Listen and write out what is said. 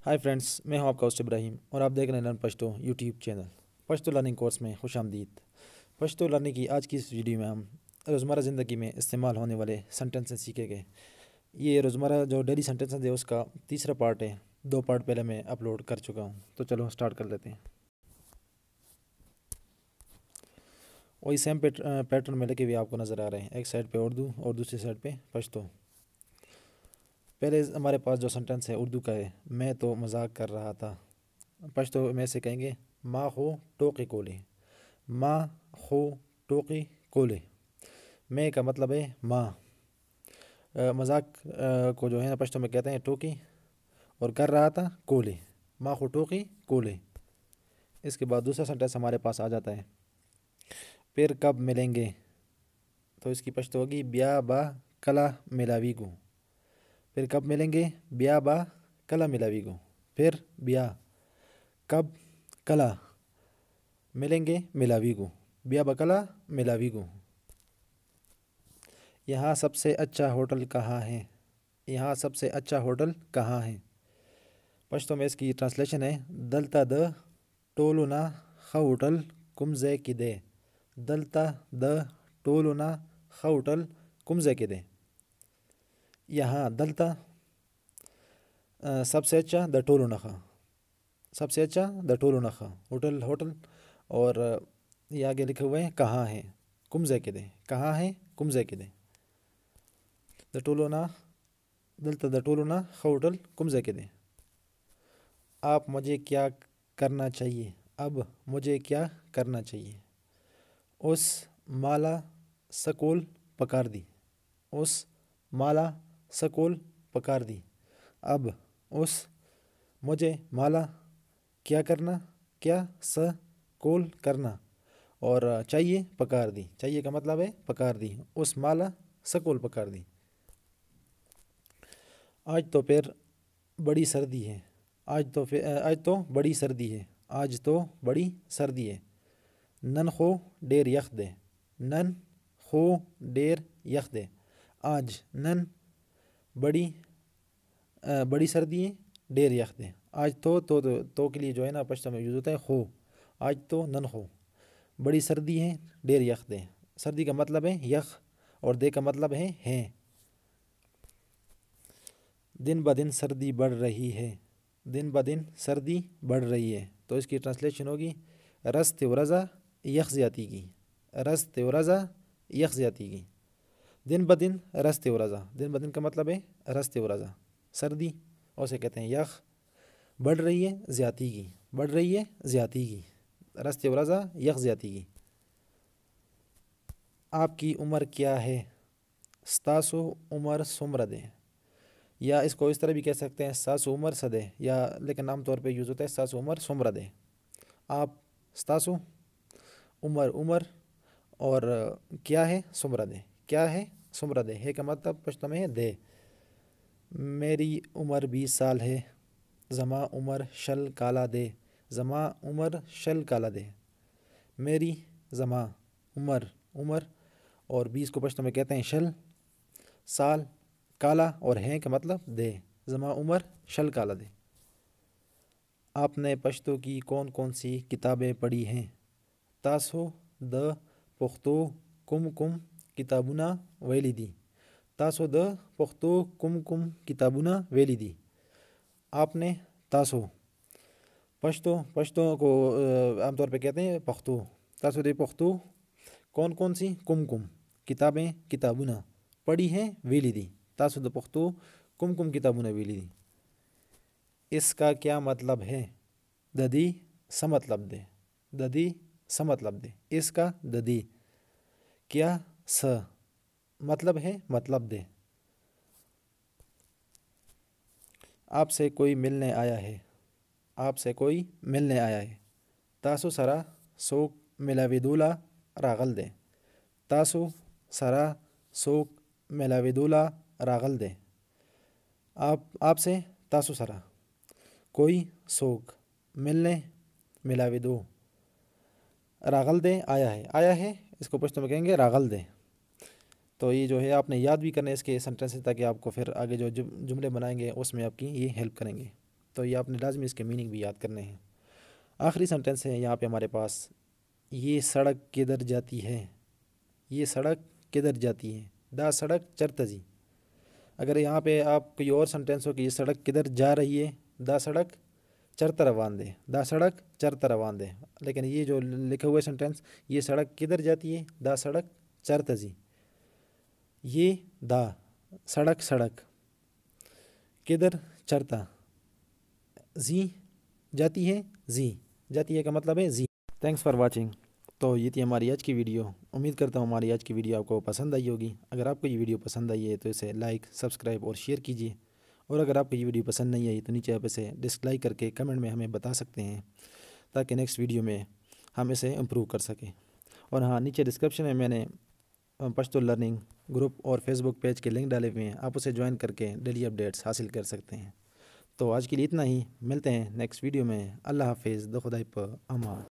High friends, میں ہوں آپ کا ہوسٹ ابراہیم اور آپ دیکھ رہے ہیں learn Pashto YouTube channel. Pashto learning course میں خوش آمدید۔ پشتو لرننگ کی آج کی اس ویڈیو میں ہم روزمرہ زندگی میں استعمال ہونے والے سینٹنسز سیکھیں گے۔ یہ روزمرہ جو ڈیلی سینٹنسز ہے اس کا تیسرا پارٹ ہے، 2 پارٹ پہلے میں اپلوڈ کر چکا ہوں، تو چلو سٹارٹ کر لیتے ہیں۔ وہی سیم پیٹرن میں لکھے ہوئے آپ کو نظر آ رہے ہیں، ایک سائڈ پہ اردو اور دوسری سائڈ پہ پشتو۔ پہلے ہمارے پاس جو سینٹنس ہے اردو کا ہے، میں تو مذاق کر رہا تھا۔ پشتو میں سے کہیں گے ما خو ٹوقی کولے، ما خو ٹوقی کولے۔ میں کا مطلب ہے ماں، مذاق کو جو ہے نا پشتو میں کہتے ہیں ٹوکی، اور کر رہا تھا کولے، ما خو ٹوقی کولے۔ اس کے بعد دوسرا سینٹنس ہمارے پاس آ جاتا ہے، پھر کب ملیں گے، تو اس کی پشتو ہوگی بیا با کلا ملاوی گو۔ پھر کب ملیں گے، بیا با کلا ملاوی گو۔ پھر بیا کب کلا ملیں گے ملاوی گو، بیا با کلا ملاوی گو۔ یہاں سب سے اچھا ہوٹل کہاں ہے، یہاں سب سے اچھا ہوٹل کہاں ہے۔ پشتو میں اس کی ٹرانسلیشن ہے دلتا د ٹولونا ہوٹل کمزے کی دے، دلتا د ٹولونا ہوٹل کمزے کی دے۔ یہاں دلتا سب سے اچھا د ٹولو نخا، سب سے اچھا د ٹولو نخا، ہوٹل اور یہ آگے لکھے ہوئے ہیں کہاں ہے، کمزے کے دے، کہاں ہے کمزے کے دے۔ د ٹولو نا دلتا د ٹولو نا ہوٹل کمزے کے دے۔ آپ مجھے کیا کرنا چاہیے، اب مجھے کیا کرنا چاہیے۔ اس مالا سکول پکار دی، اس مالا سکول پکار دی۔ اب اس مجھے مالا کیا کرنا، کیا سکول کرنا، اور چاہیے پکار دی، چاہیے کا مطلب ہے پکار دی، اس مالا سکول پکار دی۔ آج تو پھر بڑی سردی ہے، آج تو بڑی سردی ہے، آج تو بڑی سردی ہے۔ نن خو ڈیر یخ دے، نن خو ڈیر یخ دے۔ آج نن بڑی سردی ہے، ڈیر یخ دے۔ آج تو کے لیے جو ہے نا پشتو میں یوز ہوتا ہے خو، آج تو نن خو بڑی سردی ہے، ڈیر یخ دے۔ سردی کا مطلب ہے یخ اور دے کا مطلب ہے۔ دن بہ دن سردی بڑھ رہی ہے، دن بہ دن سردی بڑھ رہی ہے، تو اس کی ٹرانسلیشن ہوگی رست ورزا یخ زیاتی کی، رست ورزا یخ زیاتی کی۔ دن بہ دن رست ورزا، دن بہ دن کا مطلب ہے رست ورزا، سردی، اور اسے کہتے ہیں یخ، بڑھ رہی ہے زیاتی کی، بڑھ رہی ہے زیاتی کی، رست ورزا یخ زیاتی کی۔ آپ کی عمر کیا ہے، ستاسو عمر سمردے، یا اس کو اس طرح بھی کہہ سکتے ہیں ساسو عمر سدے، یا لیکن عام طور پہ یوز ہوتا ہے ساسو عمر سمردے۔ آپ ستاسو عمر اور کیا ہے سمردے، کیا ہے سمردے، ہے کا مطلب پشتو میں ہے دے۔ میری عمر 20 سال ہے، زما عمر شل کالا دے، زما عمر شل کالا دے۔ میری زما عمر اور 20 کو پشتو میں کہتے ہیں شل، سال، کالا اور ہیں کا مطلب دے، زما عمر شل کالا دے۔ آپ نے پشتو کی کون کون سی کتابیں پڑھی ہیں، تاسو د پختو کم کتابونا ویلی دی، تاسو د پختو کم کتابونا ویلی دی۔ آپ نے تاسو پشتو کو عام طور پہ کہتے ہیں پختو، تاسو د پختو کون کون سی کم کتابیں کتابونا پڑھی ہیں ویلی دی، تاسو د پختو کم کتابونا ویلی دی۔ اس کا کیا مطلب ہے، ددی سا مطلب دے، ددی سا مطلب دے۔ اس کا ددی کیا سا مطلب ہے، مطلب دے۔ آپ سے کوئی ملنے آیا ہے، آپ سے کوئی ملنے آیا ہے۔ تاسو سرا سوک ملاوی دولا راغل دے، تاسو سرا سوک ملاوی دولا راغل دے۔ آپ سے تاسو سرا کوئی سوک ملنے ملاوی دو راغل دے آیا ہے، اس کو پشتو میں کہیں گے راغل دے۔ تو یہ جو ہے آپ نے یاد بھی کرنا ہے اس کے سینٹنس، تاکہ آپ کو پھر آگے جو جملے بنائیں گے اس میں آپ کی یہ ہیلپ کریں گے۔ تو یہ آپ نے لازمی اس کے میننگ بھی یاد کرنے ہیں۔ آخری سنٹنس ہے یہاں پہ ہمارے پاس، یہ سڑک کدھر جاتی ہے، یہ سڑک کدھر جاتی ہے، دا سڑک چرتزی۔ اگر یہاں پہ آپ کوئی اور سنٹنس ہو کہ یہ سڑک کدھر جا رہی ہے، دا سڑک چرتا روان دے، دا سڑک چرتا روان دے، لیکن یہ جو لکھے ہوئے سنٹنس، یہ سڑک کدھر جاتی ہے، دا سڑک چرتزی، یہ دا سڑک سڑک، کدھر چرتا، زی جاتی ہے، زی جاتی ہے کا مطلب ہے زی۔ Thanks for watching. تو یہ تھی ہماری آج کی ویڈیو، امید کرتا ہوں ہماری آج کی ویڈیو آپ کو پسند آئی ہوگی۔ اگر آپ کو یہ ویڈیو پسند آئی ہے تو اسے لائک، سبسکرائب اور شیئر کیجیے، اور اگر آپ کو یہ ویڈیو پسند نہیں آئی تو نیچے آپ اسے ڈسلائک کر کے کمنٹ میں ہمیں بتا سکتے ہیں، تاکہ نیکسٹ ویڈیو میں ہم اسے امپروو کر سکیں۔ اور ہاں، نیچے ڈسکرپشن میں نے پشتو لرننگ گروپ اور فیس بک پیج کے لنک ڈالے ہوئے ہیں، آپ اسے جوائن کر کے ڈیلی اپڈیٹس حاصل کر سکتے ہیں۔ تو آج کے لیے اتنا ہی، ملتے ہیں نیکسٹ ویڈیو میں۔ اللہ حافظ، خدائی پہ امان۔